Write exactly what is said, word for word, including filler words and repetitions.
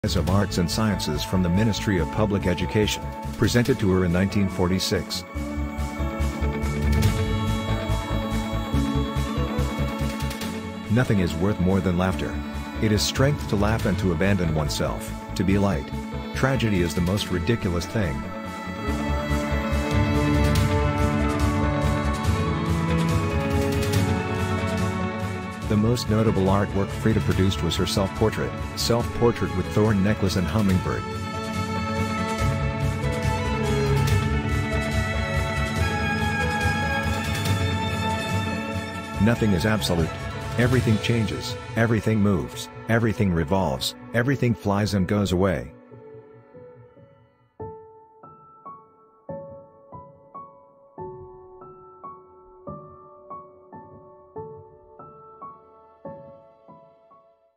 of Arts and Sciences from the Ministry of Public Education, presented to her in nineteen forty-six. Nothing is worth more than laughter. It is strength to laugh and to abandon oneself, to be light. Tragedy is the most ridiculous thing. The most notable artwork Frida produced was her self-portrait, self-portrait with thorn necklace and hummingbird. Nothing is absolute. Everything changes, everything moves, everything revolves, everything flies and goes away.